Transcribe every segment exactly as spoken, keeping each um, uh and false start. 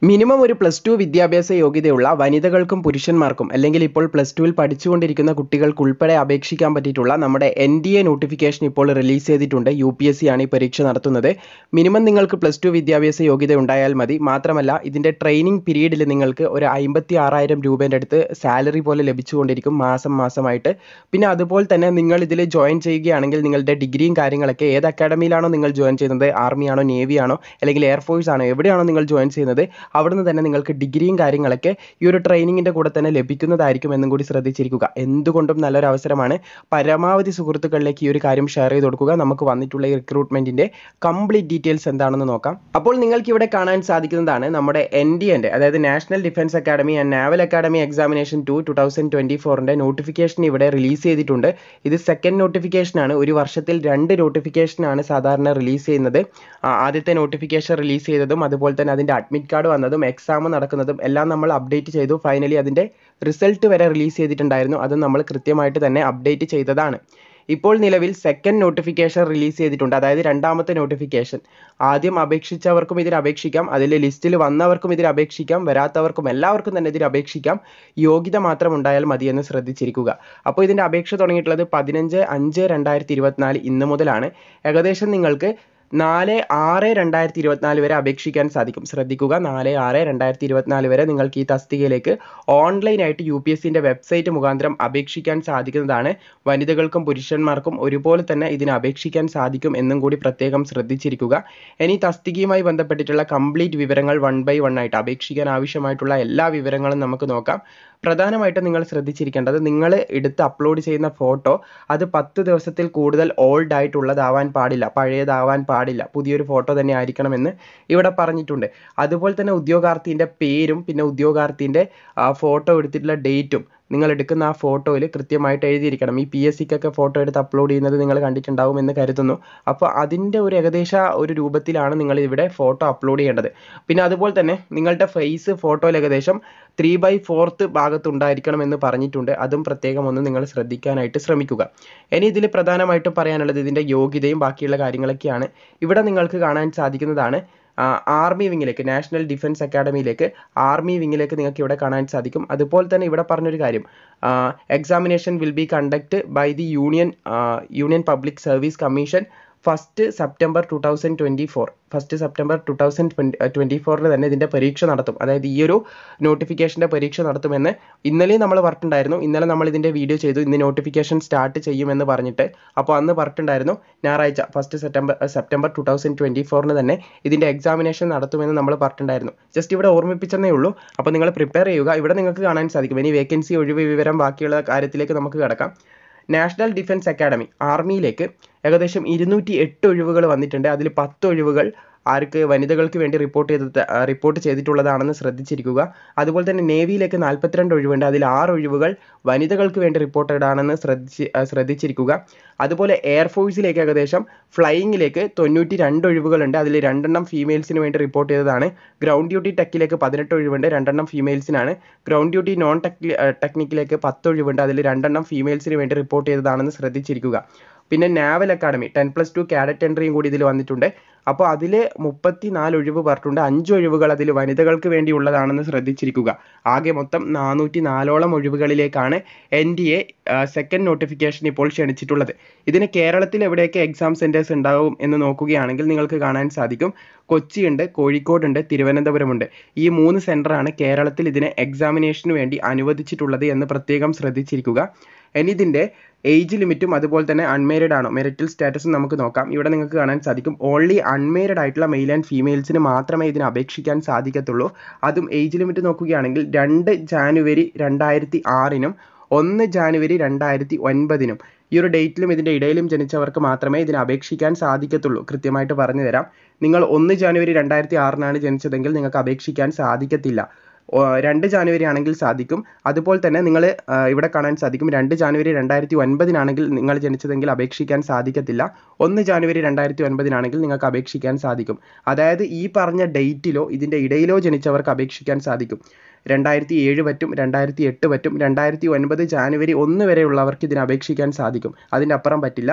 Minimum ഒരു plus two വിദ്യാഭ്യാസ യോഗ്യതയുള്ള വനിതകൾക്കും പുരുഷന്മാർക്കും അല്ലെങ്കിൽ ഇപ്പോൾ പ്ലസ് ടുവിൽ പഠിച്ചുകൊണ്ടിരിക്കുന്ന കുട്ടികൾക്ക് ഉൾപ്പെടെ അപേക്ഷിക്കാൻ പറ്റിയിട്ടുള്ള നമ്മുടെ എൻ ഡി എ നോട്ടിഫിക്കേഷൻ ഇപ്പോൾ റിലീസ് ചെയ്തിട്ടുണ്ട്. യു പി എസ് സി ആണ് ഈ പരീക്ഷ നടത്തുന്നത്. മിനിമം നിങ്ങൾക്ക് പ്ലസ് ടു വിദ്യാഭ്യാസ യോഗ്യത ഉണ്ടായാൽ മതി. മാത്രമല്ല ഇതിൻ്റെ ട്രെയിനിങ് പീരീഡിൽ നിങ്ങൾക്ക് ഒരു അമ്പത്തി ആറായിരം രൂപേൻ്റെ അടുത്ത് സാലറി പോലെ ലഭിച്ചുകൊണ്ടിരിക്കും മാസം മാസമായിട്ട്. പിന്നെ അതുപോലെ തന്നെ നിങ്ങൾ ഇതിൽ ജോയിൻ ചെയ്യുകയാണെങ്കിൽ നിങ്ങളുടെ ഡിഗ്രിയും കാര്യങ്ങളൊക്കെ ഏത് അക്കാഡമിയിലാണോ നിങ്ങൾ ജോയിൻ ചെയ്യുന്നത്, ആർമിയാണോ നേവിയാണോ അല്ലെങ്കിൽ എയർഫോഴ്സ് ആണോ എവിടെയാണോ നിങ്ങൾ ജോയിൻ ചെയ്യുന്നത് അവിടുന്ന് തന്നെ നിങ്ങൾക്ക് ഡിഗ്രിയും കാര്യങ്ങളൊക്കെ ഈ ഒരു ട്രെയിനിങ്ങിൻ്റെ കൂടെ തന്നെ ലഭിക്കുന്നതായിരിക്കും എന്നും കൂടി ശ്രദ്ധിച്ചിരിക്കുക. എന്തുകൊണ്ടും നല്ലൊരു അവസരമാണ്. പരമാവധി സുഹൃത്തുക്കളിലേക്ക് ഈ ഒരു കാര്യം ഷെയർ ചെയ്ത് കൊടുക്കുക. നമുക്ക് വന്നിട്ടുള്ള ഈ റിക്രൂട്ട്മെൻറ്റിൻ്റെ കംപ്ലീറ്റ് ഡീറ്റെയിൽസ് എന്താണെന്ന് നോക്കാം. അപ്പോൾ നിങ്ങൾക്ക് ഇവിടെ കാണാൻ സാധിക്കുന്നതാണ് നമ്മുടെ എൻ ഡി എൻ്റെ അതായത് national defence academy and naval academy examination two two thousand twenty ഫോറിൻ്റെ നോട്ടിഫിക്കേഷൻ ഇവിടെ റിലീസ് ചെയ്തിട്ടുണ്ട്. ഇത് സെക്കൻഡ് നോട്ടിഫിക്കേഷനാണ്. ഒരു വർഷത്തിൽ രണ്ട് നോട്ടിഫിക്കേഷനാണ് സാധാരണ റിലീസ് ചെയ്യുന്നത്. ആദ്യത്തെ നോട്ടിഫിക്കേഷൻ റിലീസ് ചെയ്തതും അതുപോലെ തന്നെ അതിൻ്റെ അഡ്മിറ്റ് കാർഡ് വന്നതും എക്സാം നടക്കുന്നതും എല്ലാം നമ്മൾ അപ്ഡേറ്റ് ചെയ്തു. ഫൈനലി അതിൻ്റെ റിസൾട്ട് വരെ റിലീസ് ചെയ്തിട്ടുണ്ടായിരുന്നു. അത് നമ്മൾ കൃത്യമായിട്ട് തന്നെ അപ്ഡേറ്റ് ചെയ്തതാണ്. ഇപ്പോൾ നിലവിൽ സെക്കൻഡ് നോട്ടിഫിക്കേഷൻ റിലീസ് ചെയ്തിട്ടുണ്ട്. അതായത് രണ്ടാമത്തെ നോട്ടിഫിക്കേഷൻ. ആദ്യം അപേക്ഷിച്ചവർക്കും ഇതിൽ അപേക്ഷിക്കാം, അതിൽ ലിസ്റ്റിൽ വന്നവർക്കും ഇതിൽ അപേക്ഷിക്കാം, വരാത്തവർക്കും എല്ലാവർക്കും തന്നെ ഇതിൽ അപേക്ഷിക്കാം. യോഗ്യത മാത്രം ഉണ്ടായാൽ മതി എന്ന് ശ്രദ്ധിച്ചിരിക്കുക. അപ്പോൾ ഇതിൻ്റെ അപേക്ഷ തുടങ്ങിയിട്ടുള്ളത് പതിനഞ്ച് അഞ്ച് രണ്ടായിരത്തി ഇരുപത്തിനാല് ഇന്ന് മുതലാണ്. ഏകദേശം നിങ്ങൾക്ക് നാല് ആറ് രണ്ടായിരത്തി ഇരുപത്തിനാല് വരെ അപേക്ഷിക്കാൻ സാധിക്കും. ശ്രദ്ധിക്കുക, നാല് ആറ് രണ്ടായിരത്തി ഇരുപത്തിനാല് വരെ നിങ്ങൾക്ക് ഈ തസ്തികയിലേക്ക് ഓൺലൈനായിട്ട് യു പി എസ് സിൻ്റെ വെബ്സൈറ്റ് മുഖാന്തരം അപേക്ഷിക്കാൻ സാധിക്കുന്നതാണ്. വനിതകൾക്കും പുരുഷന്മാർക്കും ഒരുപോലെ തന്നെ ഇതിന് അപേക്ഷിക്കാൻ സാധിക്കും എന്നും കൂടി പ്രത്യേകം ശ്രദ്ധിച്ചിരിക്കുക. ഇനി തസ്തികയുമായി ബന്ധപ്പെട്ടിട്ടുള്ള കംപ്ലീറ്റ് വിവരങ്ങൾ വൺ ബൈ വൺ ആയിട്ട് അപേക്ഷിക്കാൻ ആവശ്യമായിട്ടുള്ള എല്ലാ വിവരങ്ങളും നമുക്ക് നോക്കാം. പ്രധാനമായിട്ടും നിങ്ങൾ ശ്രദ്ധിച്ചിരിക്കേണ്ടത് നിങ്ങൾ എടുത്ത് അപ്ലോഡ് ചെയ്യുന്ന ഫോട്ടോ അത് പത്ത് ദിവസത്തിൽ കൂടുതൽ ഓൾഡ് ആയിട്ടുള്ളതാവാൻ പാടില്ല, പഴയതാവാൻ പാടില്ല, പുതിയൊരു ഫോട്ടോ തന്നെ ആയിരിക്കണമെന്ന് ഇവിടെ പറഞ്ഞിട്ടുണ്ട്. അതുപോലെ തന്നെ ഉദ്യോഗാർത്ഥിൻ്റെ പേരും പിന്നെ ഉദ്യോഗാർത്ഥിൻ്റെ ഫോട്ടോ എടുത്തിട്ടുള്ള ഡേറ്റും നിങ്ങൾ എടുക്കുന്ന ആ ഫോട്ടോയിൽ കൃത്യമായിട്ട് എഴുതിയിരിക്കണം. ഈ പി എസ് സിക്കൊക്കെ ഫോട്ടോ എടുത്ത് അപ്ലോഡ് ചെയ്യുന്നത് നിങ്ങൾ കണ്ടിട്ടുണ്ടാവും എന്ന് കരുതുന്നു. അപ്പോൾ അതിൻ്റെ ഒരു ഏകദേശ ഒരു രൂപത്തിലാണ് നിങ്ങൾ ഇവിടെ ഫോട്ടോ അപ്ലോഡ് ചെയ്യേണ്ടത്. പിന്നെ അതുപോലെ തന്നെ നിങ്ങളുടെ ഫേസ് ഫോട്ടോയിൽ ഏകദേശം ത്രീ ബൈ ഫോർത്ത് ഭാഗത്തുണ്ടായിരിക്കണം എന്ന് പറഞ്ഞിട്ടുണ്ട്. അതും പ്രത്യേകം ഒന്ന് നിങ്ങൾ ശ്രദ്ധിക്കാനായിട്ട് ശ്രമിക്കുക. ഇനി ഇതിൽ പ്രധാനമായിട്ടും പറയാനുള്ളത് ഇതിൻ്റെ യോഗ്യതയും ബാക്കിയുള്ള കാര്യങ്ങളൊക്കെയാണ്. ഇവിടെ നിങ്ങൾക്ക് കാണാൻ സാധിക്കുന്നതാണ് ആർമി വിങ്ങിലേക്ക്, നാഷണൽ ഡിഫൻസ് അക്കാഡമിയിലേക്ക് ആർമി വിങ്ങിലേക്ക് നിങ്ങൾക്ക് ഇവിടെ കാണാൻ സാധിക്കും. അതുപോലെ തന്നെ ഇവിടെ പറഞ്ഞൊരു കാര്യം, examination will be conduct by the union union public service commission first September two thousand twenty four first September two thousand twenty twenty ഫോറിൽ തന്നെ ഇതിൻ്റെ പരീക്ഷ നടത്തും. അതായത് ഈ ഒരു നോട്ടിഫിക്കേഷൻ്റെ പരീക്ഷ നടത്തുമെന്ന് ഇന്നലെയും നമ്മൾ പറഞ്ഞിട്ടുണ്ടായിരുന്നു. ഇന്നലെ നമ്മൾ ഇതിൻ്റെ വീഡിയോ ചെയ്തു, ഇന്ന് നോട്ടിഫിക്കേഷൻ സ്റ്റാർട്ട് ചെയ്യുമെന്ന് പറഞ്ഞിട്ട്. അപ്പോൾ അന്ന് പറഞ്ഞിട്ടുണ്ടായിരുന്നു ഞായറാഴ്ച first September September two thousand twenty ഫോറിന് തന്നെ ഇതിൻ്റെ എക്സാമിനേഷൻ നടത്തുമെന്ന് നമ്മൾ പറഞ്ഞിട്ടുണ്ടായിരുന്നു. ജസ്റ്റ് ഇവിടെ ഓർമ്മിപ്പിച്ചെന്നേ ഉള്ളൂ. അപ്പോൾ നിങ്ങൾ പ്രിപ്പയർ ചെയ്യുക. ഇവിടെ നിങ്ങൾക്ക് കാണാൻ സാധിക്കും. ഇനി വേക്കൻസി ഒഴിവ് വിവരം ബാക്കിയുള്ള കാര്യത്തിലേക്ക് നമുക്ക് കിടക്കാം. നാഷണൽ ഡിഫൻസ് അക്കാഡമി ആർമിയിലേക്ക് ഏകദേശം ഇരുന്നൂറ്റി എട്ട് ഒഴിവുകൾ വന്നിട്ടുണ്ട്. അതിൽ പത്ത് ഒഴിവുകൾ ആർക്ക് വനിതകൾക്ക് വേണ്ടി റിപ്പോർട്ട് ചെയ്ത് റിപ്പോർട്ട് ചെയ്തിട്ടുള്ളതാണെന്ന് ശ്രദ്ധിച്ചിരിക്കുക. അതുപോലെ തന്നെ നേവിയിലേക്ക് നാൽപ്പത്തിരണ്ട് ഒഴിവുണ്ട്. അതിൽ ആറ് ഒഴിവുകൾ വനിതകൾക്ക് വേണ്ടി റിപ്പോർട്ടഡ് ആണെന്ന് ശ്രദ്ധിച്ച് ശ്രദ്ധിച്ചിരിക്കുക. അതുപോലെ എയർഫോഴ്സിലേക്ക് ഏകദേശം ഫ്ലൈയിങ്ങിലേക്ക് തൊണ്ണൂറ്റി രണ്ട് ഒഴിവുകളുണ്ട്. അതിൽ രണ്ടെണ്ണം ഫീമെയിൽസിന് വേണ്ടി റിപ്പോർട്ട് ചെയ്തതാണ്. ഗ്രൗണ്ട് ഡ്യൂട്ടി ടെക്കിലേക്ക് പതിനെട്ട് ഒഴിവുണ്ട്, രണ്ടെണ്ണം ഫീമെയിൽസിനാണ്. ഗ്രൗണ്ട് ഡ്യൂട്ടി നോൺ ടെക് ടെക്നിക്കിലേക്ക് പത്ത് ഒഴിവുണ്ട്. അതിൽ രണ്ടെണ്ണം ഫീമെയിൽസിന് വേണ്ടി റിപ്പോർട്ട് ചെയ്തതാണെന്ന് ശ്രദ്ധിച്ചിരിക്കുക. പിന്നെ naval academy ten plus two cadet എൻട്രിയും കൂടി ഇതിൽ വന്നിട്ടുണ്ട്. അപ്പോൾ അതിൽ മുപ്പത്തി നാല് ഒഴിവ് പറഞ്ഞിട്ടുണ്ട്. അഞ്ച് ഒഴിവുകൾ അതിൽ വനിതകൾക്ക് വേണ്ടിയുള്ളതാണെന്ന് ശ്രദ്ധിച്ചിരിക്കുക. ആകെ മൊത്തം നാനൂറ്റി നാലോളം ഒഴിവുകളിലേക്കാണ് N D A second notification ഇപ്പോൾ ക്ഷണിച്ചിട്ടുള്ളത്. ഇതിന് കേരളത്തിൽ എവിടെയൊക്കെ എക്സാം സെൻറ്റേഴ്സ് ഉണ്ടാവും എന്ന് നോക്കുകയാണെങ്കിൽ നിങ്ങൾക്ക് കാണാൻ സാധിക്കും. കൊച്ചിയുണ്ട്, കോഴിക്കോടുണ്ട്, തിരുവനന്തപുരമുണ്ട്. ഈ മൂന്ന് സെൻറ്ററാണ് കേരളത്തിൽ ഇതിന് എക്സാമിനേഷന് വേണ്ടി അനുവദിച്ചിട്ടുള്ളത് എന്ന് പ്രത്യേകം ശ്രദ്ധിച്ചിരിക്കുക. ഇനി ഇതിൻ്റെ ഏജ് ലിമിറ്റും അതുപോലെ തന്നെ അൺമേരിഡ് ആണോ മെറിറ്റൽ സ്റ്റാറ്റസും നമുക്ക് നോക്കാം. ഇവിടെ നിങ്ങൾക്ക് കാണാൻ സാധിക്കും ഓൺലി അൺമേരിഡ് ആയിട്ടുള്ള മെയിൽ ആൻഡ് ഫീമെയിൽസിന് മാത്രമേ ഇതിന് അപേക്ഷിക്കാൻ സാധിക്കത്തുള്ളൂ. അതും ഏജ് ലിമിറ്റ് നോക്കുകയാണെങ്കിൽ രണ്ട് ജാനുവരി രണ്ടായിരത്തി ആറിനും ഒന്ന് ജാനുവരി രണ്ടായിരത്തി ഒൻപതിനും ഈ ഒരു ഡേറ്റിലും ഇതിൻ്റെ ഇടയിലും ജനിച്ചവർക്ക് മാത്രമേ ഇതിന് അപേക്ഷിക്കാൻ സാധിക്കത്തുള്ളൂ. കൃത്യമായിട്ട് പറഞ്ഞു തരാം. നിങ്ങൾ ഒന്ന് ജാനുവരി രണ്ടായിരത്തി ആറിനാണ് ജനിച്ചതെങ്കിൽ നിങ്ങൾക്ക് അപേക്ഷിക്കാൻ സാധിക്കത്തില്ല. രണ്ട് ജാനുവരി ആണെങ്കിൽ സാധിക്കും. അതുപോലെ തന്നെ നിങ്ങൾ ഇവിടെ കാണാൻ സാധിക്കും രണ്ട് ജാനുവരി രണ്ടായിരത്തി ഒൻപതിനാണെങ്കിൽ നിങ്ങൾ ജനിച്ചതെങ്കിൽ അപേക്ഷിക്കാൻ സാധിക്കത്തില്ല. ഒന്ന് ജാനുവരി രണ്ടായിരത്തി ഒൻപതിനാണെങ്കിൽ നിങ്ങൾക്ക് അപേക്ഷിക്കാൻ സാധിക്കും. അതായത് ഈ പറഞ്ഞ ഡേറ്റിലോ ഇതിൻ്റെ ഇടയിലോ ജനിച്ചവർക്ക് അപേക്ഷിക്കാൻ സാധിക്കും. രണ്ടായിരത്തി ഏഴ് പറ്റും, രണ്ടായിരത്തി എട്ട് പറ്റും, രണ്ടായിരത്തി ഒൻപത് ജാനുവരി ഒന്ന് വരെയുള്ളവർക്ക് ഇതിന് അപേക്ഷിക്കാൻ സാധിക്കും. അതിൻ്റെ അപ്പുറം പറ്റില്ല.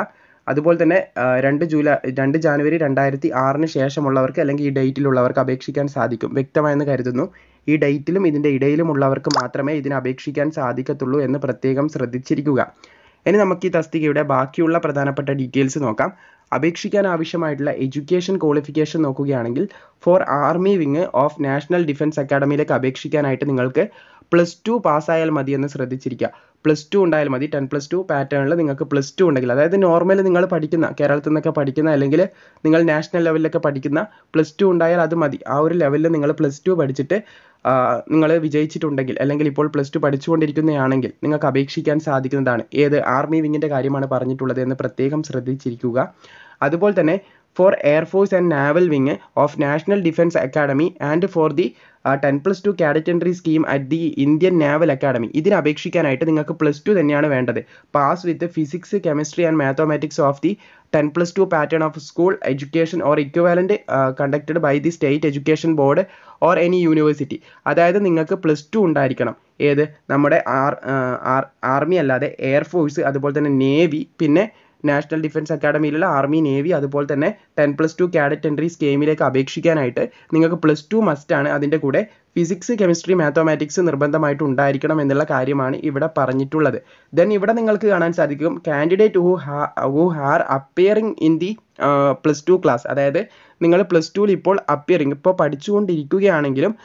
അതുപോലെ തന്നെ രണ്ട് ജൂലൈ രണ്ട് ജാനുവരി രണ്ടായിരത്തി ആറിന് ശേഷമുള്ളവർക്ക് അല്ലെങ്കിൽ ഈ ഡേറ്റിലുള്ളവർക്ക് അപേക്ഷിക്കാൻ സാധിക്കും. വ്യക്തമായെന്ന് കരുതുന്നു. ഈ ഡേറ്റിലും ഇതിൻ്റെ ഇടയിലുമുള്ളവർക്ക് മാത്രമേ ഇതിന് അപേക്ഷിക്കാൻ സാധിക്കത്തുള്ളൂ എന്ന് പ്രത്യേകം ശ്രദ്ധിച്ചിരിക്കുക. ഇനി നമുക്ക് ഈ തസ്തികയുടെ ബാക്കിയുള്ള പ്രധാനപ്പെട്ട ഡീറ്റെയിൽസ് നോക്കാം. അപേക്ഷിക്കാൻ ആവശ്യമായിട്ടുള്ള എഡ്യൂക്കേഷൻ ക്വാളിഫിക്കേഷൻ നോക്കുകയാണെങ്കിൽ for army wing of national defence അക്കാഡമിയിലേക്ക് അപേക്ഷിക്കാനായിട്ട് നിങ്ങൾക്ക് പ്ലസ് ടു പാസ്സായാൽ മതി എന്ന് ശ്രദ്ധിച്ചിരിക്കുക. പ്ലസ് ടു ഉണ്ടായാൽ മതി. ടെൻ പ്ലസ് ടു പാറ്റേണിൽ നിങ്ങൾക്ക് പ്ലസ് ടു ഉണ്ടെങ്കിൽ, അതായത് നോർമൽ നിങ്ങൾ പഠിക്കുന്ന കേരളത്തിൽ നിന്നൊക്കെ പഠിക്കുന്ന അല്ലെങ്കിൽ നിങ്ങൾ നാഷണൽ ലെവലിലൊക്കെ പഠിക്കുന്ന പ്ലസ് ടു ഉണ്ടായാൽ അത് മതി. ആ ഒരു ലെവലിൽ നിങ്ങൾ പ്ലസ് ടു പഠിച്ചിട്ട് നിങ്ങൾ വിജയിച്ചിട്ടുണ്ടെങ്കിൽ അല്ലെങ്കിൽ ഇപ്പോൾ പ്ലസ് ടു പഠിച്ചുകൊണ്ടിരിക്കുന്നതാണെങ്കിൽ നിങ്ങൾക്ക് അപേക്ഷിക്കാൻ സാധിക്കുന്നതാണ്. ഏത് ആർമി വിങ്ങിൻ്റെ കാര്യമാണ് പറഞ്ഞിട്ടുള്ളത് എന്ന് പ്രത്യേകം ശ്രദ്ധിച്ചിരിക്കുക. അതുപോലെ തന്നെ for air force and naval wing of national defence academy and for the ten plus two cadet entry scheme at the Indian naval academy, ഇതിന് അപേക്ഷിക്കാനായിട്ട് നിങ്ങൾക്ക് പ്ലസ് ടു തന്നെയാണ് വേണ്ടത്. Pass with physics, chemistry and mathematics of the ten plus two pattern of school education or equivalent conducted by the state education board or any university. അതായത് നിങ്ങൾക്ക് plus to ഉണ്ടായിരിക്കണം. ഏത് നമ്മുടെ ആർ ആർമി അല്ലാതെ air force, അതുപോലെ തന്നെ navy, പിന്നെ national defence അക്കാഡമിയിലുള്ള ആർമി, നേവി, അതുപോലെ തന്നെ ten plus two cadet entry സ്കീമിലേക്ക് അപേക്ഷിക്കാനായിട്ട് നിങ്ങൾക്ക് പ്ലസ് ടു മസ്റ്റാണ്. അതിൻ്റെ കൂടെ ഫിസിക്സ്, കെമിസ്ട്രി, മാത്തമാറ്റിക്സ് നിർബന്ധമായിട്ട് ഉണ്ടായിരിക്കണം എന്നുള്ള കാര്യമാണ് ഇവിടെ പറഞ്ഞിട്ടുള്ളത്. ദെൻ ഇവിടെ നിങ്ങൾക്ക് കാണാൻ സാധിക്കും candidate who ha who are appearing in the plus two class. അതായത് നിങ്ങൾ പ്ലസ് ടുവിൽ ഇപ്പോൾ അപ്പിയറിംഗ് ഇപ്പോൾ പഠിച്ചുകൊണ്ടിരിക്കുകയാണെങ്കിലും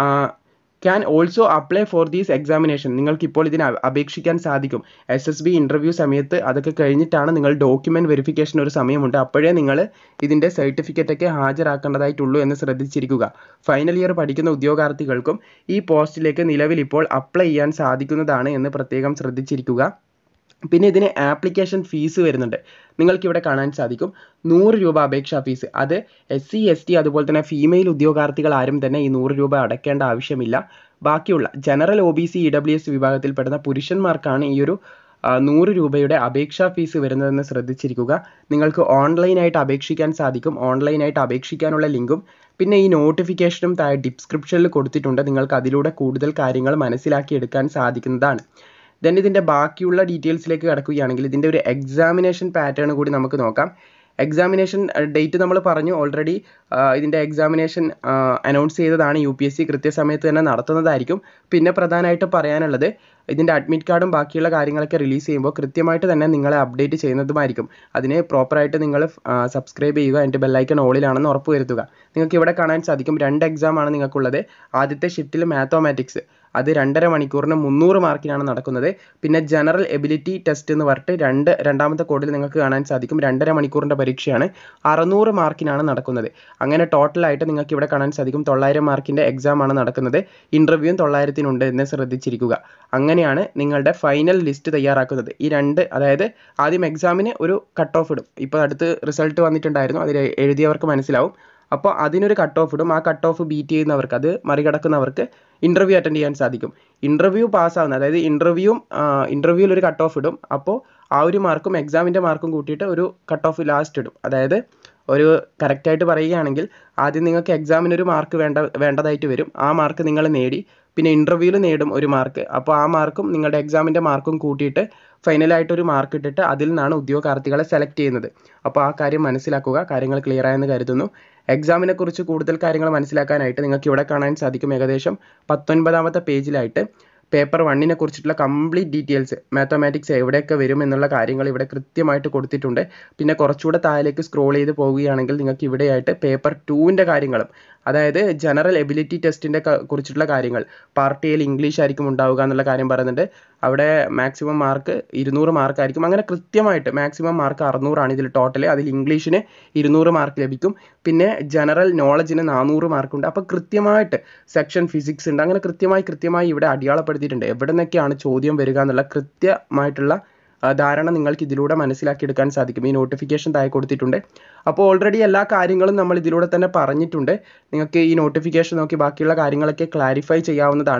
can also apply for these examination. നിങ്ങൾക്ക് ഇപ്പോൾ ഇതിന് അപേക്ഷിക്കാൻ സാധിക്കും. എസ് എസ് ബി ഇൻ്റർവ്യൂ സമയത്ത് അതൊക്കെ കഴിഞ്ഞിട്ടാണ് നിങ്ങൾ ഡോക്യുമെൻറ്റ് വെരിഫിക്കേഷൻ ഒരു സമയമുണ്ട്. അപ്പോഴേ നിങ്ങൾ ഇതിൻ്റെ സർട്ടിഫിക്കറ്റൊക്കെ ഹാജരാക്കേണ്ടതായിട്ടുള്ളൂ എന്ന് ശ്രദ്ധിച്ചിരിക്കുക. ഫൈനൽ ഇയർ പഠിക്കുന്ന ഉദ്യോഗാർത്ഥികൾക്കും ഈ പോസ്റ്റിലേക്ക് നിലവിൽ ഇപ്പോൾ അപ്ലൈ ചെയ്യാൻ സാധിക്കുന്നതാണ് എന്ന് പ്രത്യേകം ശ്രദ്ധിച്ചിരിക്കുക. പിന്നെ ഇതിന് ആപ്ലിക്കേഷൻ ഫീസ് വരുന്നുണ്ട്. നിങ്ങൾക്കിവിടെ കാണാൻ സാധിക്കും നൂറ് രൂപ അപേക്ഷാ ഫീസ്. അത് എസ് സി എസ് ടി അതുപോലെ തന്നെ ഫീമെയിൽ ഉദ്യോഗാർത്ഥികൾ ആരും തന്നെ ഈ നൂറ് രൂപ അടയ്ക്കേണ്ട ആവശ്യമില്ല. ബാക്കിയുള്ള general O B C E W S വിഭാഗത്തിൽപ്പെടുന്ന പുരുഷന്മാർക്കാണ് ഈ ഒരു നൂറ് രൂപയുടെ അപേക്ഷാ ഫീസ് വരുന്നതെന്ന് ശ്രദ്ധിച്ചിരിക്കുക. നിങ്ങൾക്ക് ഓൺലൈനായിട്ട് അപേക്ഷിക്കാൻ സാധിക്കും. ഓൺലൈനായിട്ട് അപേക്ഷിക്കാനുള്ള ലിങ്കും പിന്നെ ഈ നോട്ടിഫിക്കേഷനും താഴെ ഡിസ്ക്രിപ്ഷനിൽ കൊടുത്തിട്ടുണ്ട്. നിങ്ങൾക്ക് അതിലൂടെ കൂടുതൽ കാര്യങ്ങൾ മനസ്സിലാക്കിയെടുക്കാൻ സാധിക്കുന്നതാണ്. ദെൻ ഇതിൻ്റെ ബാക്കിയുള്ള ഡീറ്റെയിൽസിലേക്ക് കടക്കുകയാണെങ്കിൽ ഇതിൻ്റെ ഒരു എക്സാമിനേഷൻ പാറ്റേൺ കൂടി നമുക്ക് നോക്കാം. എക്സാമിനേഷൻ ഡേറ്റ് നമ്മൾ പറഞ്ഞു ഓൾറെഡി. ഇതിൻ്റെ എക്സാമിനേഷൻ അനൗൺസ് ചെയ്തതാണ്. യു പി എസ് സി കൃത്യസമയത്ത് തന്നെ നടത്തുന്നതായിരിക്കും. പിന്നെ പ്രധാനമായിട്ട് പറയാനുള്ളത് ഇതിൻ്റെ അഡ്മിറ്റ് കാർഡും ബാക്കിയുള്ള കാര്യങ്ങളൊക്കെ റിലീസ് ചെയ്യുമ്പോൾ കൃത്യമായിട്ട് തന്നെ നിങ്ങളെ അപ്ഡേറ്റ് ചെയ്യുന്നതുമായിരിക്കും. അതിന് പ്രോപ്പറായിട്ട് നിങ്ങൾ സബ്സ്ക്രൈബ് ചെയ്യുക. എൻ്റെ ബെല്ലൈക്കൺ ഓളിലാണെന്ന് ഉറപ്പ് വരുത്തുക. നിങ്ങൾക്ക് ഇവിടെ കാണാൻ സാധിക്കും രണ്ട് എക്സാമാണ് നിങ്ങൾക്കുള്ളത്. ആദ്യത്തെ ഷിഫ്റ്റിൽ മാത്തമാറ്റിക്സ്, അത് രണ്ടര മണിക്കൂറിന് മുന്നൂറ് മാർക്കിനാണ് നടക്കുന്നത്. പിന്നെ ജനറൽ എബിലിറ്റി ടെസ്റ്റ് എന്ന് പറഞ്ഞിട്ട് രണ്ട് രണ്ടാമത്തെ കോഡിൽ നിങ്ങൾക്ക് കാണാൻ സാധിക്കും രണ്ടര മണിക്കൂറിൻ്റെ പരീക്ഷയാണ്. അറുന്നൂറ് മാർക്കിനാണ് നടക്കുന്നത്. അങ്ങനെ ടോട്ടലായിട്ട് നിങ്ങൾക്ക് ഇവിടെ കാണാൻ സാധിക്കും തൊള്ളായിരം മാർക്കിൻ്റെ എക്സാമാണ് നടക്കുന്നത്. ഇൻ്റർവ്യൂവും തൊള്ളായിരത്തിനുണ്ട് എന്ന് ശ്രദ്ധിച്ചിരിക്കുക. അങ്ങനെയാണ് നിങ്ങളുടെ ഫൈനൽ ലിസ്റ്റ് തയ്യാറാക്കുന്നത്. ഈ രണ്ട്, അതായത് ആദ്യം എക്സാമിന് ഒരു കട്ട് ഓഫ് ഇടും. ഇപ്പോൾ അടുത്ത് റിസൾട്ട് വന്നിട്ടുണ്ടായിരുന്നു, അതിൽ എഴുതിയവർക്ക് മനസ്സിലാവും. അപ്പോൾ അതിനൊരു കട്ട് ഓഫ് ഇടും. ആ കട്ട് ഓഫ് ബീറ്റ് ചെയ്യുന്നവർക്ക്, അത് മറികടക്കുന്നവർക്ക് ഇൻ്റർവ്യൂ അറ്റൻഡ് ചെയ്യാൻ സാധിക്കും. ഇൻ്റർവ്യൂ പാസ്സാവുന്ന, അതായത് ഇൻ്റർവ്യൂവും ഇൻ്റർവ്യൂവിൽ ഒരു കട്ട് ഓഫ് ഇടും. അപ്പോൾ ആ ഒരു മാർക്കും എക്സാമിൻ്റെ മാർക്കും കൂട്ടിയിട്ട് ഒരു കട്ട് ഓഫ് ലാസ്റ്റ് ഇടും. അതായത് ഒരു കറക്റ്റായിട്ട് പറയുകയാണെങ്കിൽ ആദ്യം നിങ്ങൾക്ക് എക്സാമിനൊരു മാർക്ക് വേണ്ട വേണ്ടതായിട്ട് വരും. ആ മാർക്ക് നിങ്ങൾ നേടി. പിന്നെ ഇൻ്റർവ്യൂവിൽ നേടും ഒരു മാർക്ക്. അപ്പോൾ ആ മാർക്കും നിങ്ങളുടെ എക്സാമിൻ്റെ മാർക്കും കൂട്ടിയിട്ട് ഫൈനലായിട്ടൊരു മാർക്ക് ഇട്ടിട്ട് അതിൽ നിന്നാണ് ഉദ്യോഗാർത്ഥികളെ സെലക്ട് ചെയ്യുന്നത്. അപ്പോൾ ആ കാര്യം മനസ്സിലാക്കുക. കാര്യങ്ങൾ ക്ലിയർ ആയെന്ന് കരുതുന്നു. എക്സാമിനെ കുറിച്ച് കൂടുതൽ കാര്യങ്ങൾ മനസ്സിലാക്കാനായിട്ട് നിങ്ങൾക്ക് ഇവിടെ കാണാൻ സാധിക്കും ഏകദേശം പത്തൊൻപതാമത്തെ പേജിലായിട്ട് പേപ്പർ വണ്ണിനെ കുറിച്ചിട്ടുള്ള കംപ്ലീറ്റ് ഡീറ്റെയിൽസ്, മാത്തമാറ്റിക്സ് എവിടെയൊക്കെ വരും എന്നുള്ള കാര്യങ്ങൾ ഇവിടെ കൃത്യമായിട്ട് കൊടുത്തിട്ടുണ്ട്. പിന്നെ കുറച്ചുകൂടെ താഴേക്ക് സ്ക്രോൾ ചെയ്ത് പോവുകയാണെങ്കിൽ നിങ്ങൾക്ക് ഇവിടെയായിട്ട് പേപ്പർ ടൂവിൻ്റെ കാര്യങ്ങളും, അതായത് ജനറൽ എബിലിറ്റി ടെസ്റ്റിൻ്റെ കുറിച്ചിട്ടുള്ള കാര്യങ്ങൾ, പാർട്ട് എയിൽ ഇംഗ്ലീഷ് ആയിരിക്കും ഉണ്ടാവുക എന്നുള്ള കാര്യം പറയുന്നുണ്ട്. അവിടെ മാക്സിമം മാർക്ക് ഇരുന്നൂറ് മാർക്കായിരിക്കും. അങ്ങനെ കൃത്യമായിട്ട് മാക്സിമം മാർക്ക് അറുന്നൂറാണ് ഇതിൽ ടോട്ടൽ. അതിൽ ഇംഗ്ലീഷിന് ഇരുന്നൂറ് മാർക്ക് ലഭിക്കും. പിന്നെ ജനറൽ നോളജിന് നാനൂറ് മാർക്കുണ്ട്. അപ്പോൾ കൃത്യമായിട്ട് സെക്ഷൻ ഫിസിക്സ് ഉണ്ട്. അങ്ങനെ കൃത്യമായി കൃത്യമായി ഇവിടെ അടയാളപ്പെടുത്തിയിട്ടുണ്ട് എവിടെ നിന്നൊക്കെയാണ് ചോദ്യം വരിക എന്നുള്ള കൃത്യമായിട്ടുള്ള ധാരണ നിങ്ങൾക്ക് ഇതിലൂടെ മനസ്സിലാക്കിയെടുക്കാൻ സാധിക്കും. ഈ നോട്ടിഫിക്കേഷൻ താഴെ കൊടുത്തിട്ടുണ്ട്. അപ്പോൾ ഓൾറെഡി എല്ലാ കാര്യങ്ങളും നമ്മൾ ഇതിലൂടെ തന്നെ പറഞ്ഞിട്ടുണ്ട്. നിങ്ങൾക്ക് ഈ നോട്ടിഫിക്കേഷൻ നോക്കി ബാക്കിയുള്ള കാര്യങ്ങളൊക്കെ ക്ലാരിഫൈ ചെയ്യാവുന്നതാണ്.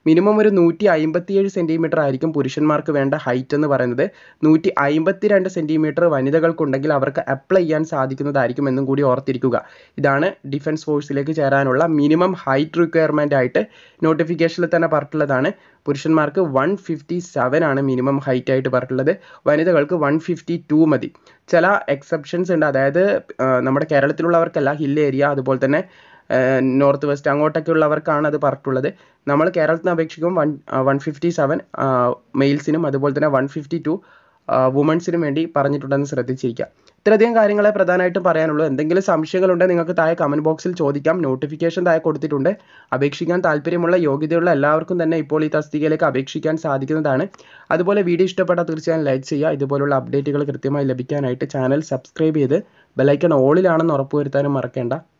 മിനിമം ഒരു നൂറ്റി അമ്പത്തിയേഴ് സെൻറ്റിമീറ്റർ ആയിരിക്കും പുരുഷന്മാർക്ക് വേണ്ട ഹൈറ്റ് എന്ന് പറയുന്നത്. നൂറ്റി അമ്പത്തി രണ്ട് സെൻറ്റിമീറ്റർ വനിതകൾക്കുണ്ടെങ്കിൽ അവർക്ക് അപ്ലൈ ചെയ്യാൻ സാധിക്കുന്നതായിരിക്കും എന്നും കൂടി ഓർത്തിരിക്കുക. ഇതാണ് ഡിഫൻസ് ഫോഴ്സിലേക്ക് ചേരാനുള്ള മിനിമം ഹൈറ്റ് റിക്വയർമെൻ്റ് ആയിട്ട് നോട്ടിഫിക്കേഷനിൽ തന്നെ പറഞ്ഞിട്ടുള്ളതാണ്. പുരുഷന്മാർക്ക് വൺ ഫിഫ്റ്റി സെവൻ ആണ് മിനിമം ഹൈറ്റ് ആയിട്ട് പറഞ്ഞിട്ടുള്ളത്, വനിതകൾക്ക് വൺ ഫിഫ്റ്റി ടു മതി. ചില എക്സെപ്ഷൻസ് ഉണ്ട്, അതായത് നമ്മുടെ കേരളത്തിലുള്ളവർക്കല്ല, ഹിൽ ഏരിയ അതുപോലെ തന്നെ നോർത്ത് വെസ്റ്റ് അങ്ങോട്ടൊക്കെ ഉള്ളവർക്കാണ് അത് പറഞ്ഞിട്ടുള്ളത്. നമ്മൾ കേരളത്തിന് അപേക്ഷിക്കും വൺ വൺ ഫിഫ്റ്റി സെവൻ മെയിൽസിനും അതുപോലെ തന്നെ വൺ ഫിഫ്റ്റി ടു വുമൻസിനും വേണ്ടി പറഞ്ഞിട്ടുണ്ടെന്ന് ശ്രദ്ധിച്ചിരിക്കുക. ഇത്രയധികം കാര്യങ്ങളെ പ്രധാനമായിട്ടും പറയാനുള്ളൂ. എന്തെങ്കിലും സംശയങ്ങളുണ്ടെങ്കിൽ നിങ്ങൾക്ക് താഴെ കമൻറ്റ് ബോക്സിൽ ചോദിക്കാം. നോട്ടിഫിക്കേഷൻ താഴെ കൊടുത്തിട്ടുണ്ട്. അപേക്ഷിക്കാൻ താല്പര്യമുള്ള യോഗ്യതയുള്ള എല്ലാവർക്കും തന്നെ ഇപ്പോൾ ഈ തസ്തികയിലേക്ക് അപേക്ഷിക്കാൻ സാധിക്കുന്നതാണ്. അതുപോലെ വീഡിയോ ഇഷ്ടപ്പെട്ടാൽ തീർച്ചയായും ലൈക്ക് ചെയ്യുക. ഇതുപോലുള്ള അപ്ഡേറ്റുകൾ കൃത്യമായി ലഭിക്കാനായിട്ട് ചാനൽ സബ്സ്ക്രൈബ് ചെയ്ത് ബെലൈക്കൺ ഓളിലാണെന്ന് ഉറപ്പുവരുത്താനും മറക്കേണ്ട.